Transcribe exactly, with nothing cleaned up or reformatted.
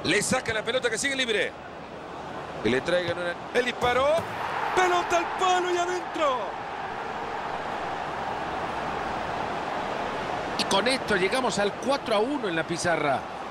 Le saca la pelota que sigue libre. Y le traigan una... El disparó. Pelota al palo y adentro. Y con esto llegamos al cuatro a uno en la pizarra.